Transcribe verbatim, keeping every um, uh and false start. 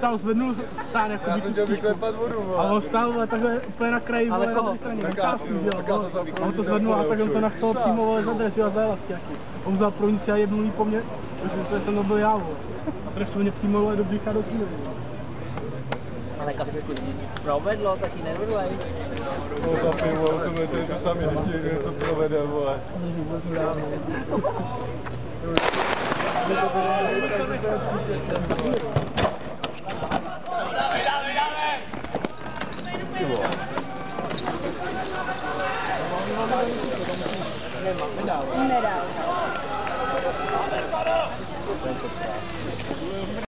stál, zvednul stán jako by tu střížku. A on stál vole, takhle úplně na kraji, vole, na druhé straně, na kásu, že jo. A on to zvednul a tak on to nachcel přímo, vole, za dres, jo, za elastěky. On vzal provinci a jednul jí po mně, myslím si, že jsem to byl já, vole. A trefil mě přímo, vole, do břicha do kýry. Ale kasku provedlo, taky nevedlej. No za pivo, to bude to sami, když ti něco provede, vole. Nedal.